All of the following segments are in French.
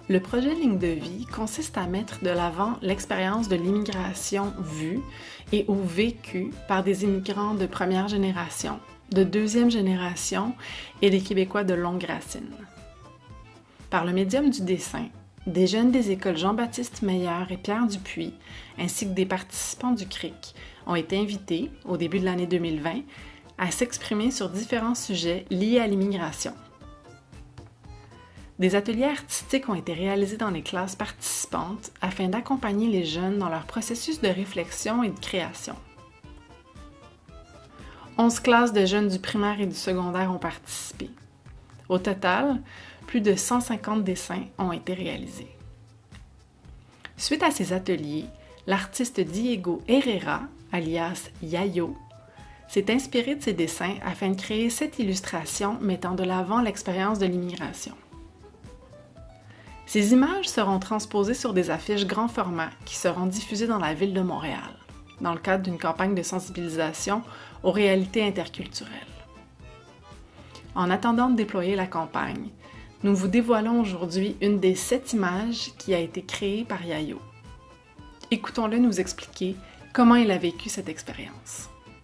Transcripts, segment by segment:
Le projet Ligne de vie consiste à mettre de l'avant l'expérience de l'immigration vue et ou vécue par des immigrants de première génération, de deuxième génération et des Québécois de longue racine. Par le médium du dessin, des jeunes des écoles Jean-Baptiste Meyer et Pierre Dupuis, ainsi que des participants du CRIC, ont été invités, au début de l'année 2020, à s'exprimer sur différents sujets liés à l'immigration. Des ateliers artistiques ont été réalisés dans les classes participantes afin d'accompagner les jeunes dans leur processus de réflexion et de création. 11 classes de jeunes du primaire et du secondaire ont participé. Au total, plus de 150 dessins ont été réalisés. Suite à ces ateliers, l'artiste Diego Herrera, alias Yayo, s'est inspiré de ces dessins afin de créer 7 illustrations mettant de l'avant l'expérience de l'immigration. Ces images seront transposées sur des affiches grand format qui seront diffusées dans la ville de Montréal, dans le cadre d'une campagne de sensibilisation aux réalités interculturelles. En attendant de déployer la campagne, nous vous dévoilons aujourd'hui une des 7 images qui a été créée par Yayo. Écoutons-le nous expliquer comment il a vécu cette expérience.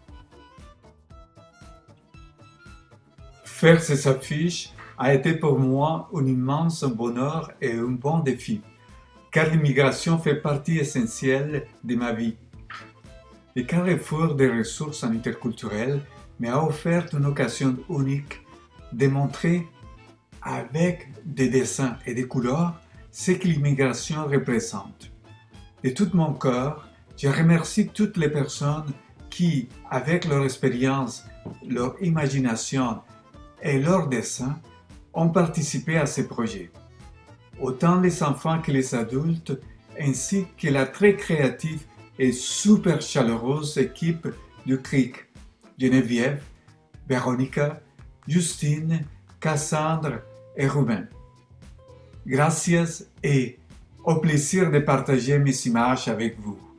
Faire ces affiches a été pour moi un immense bonheur et un bon défi, car l'immigration fait partie essentielle de ma vie. Le carrefour des ressources interculturelles m'a offert une occasion unique de montrer avec des dessins et des couleurs ce que l'immigration représente. De tout mon cœur, je remercie toutes les personnes qui, avec leur expérience, leur imagination et leurs dessins, ont participé à ces projets. Autant les enfants que les adultes, ainsi que la très créative et super chaleureuse équipe du CRIC, Geneviève, Véronica, Justine, Cassandre et Ruben. Gracias et au plaisir de partager mes images avec vous.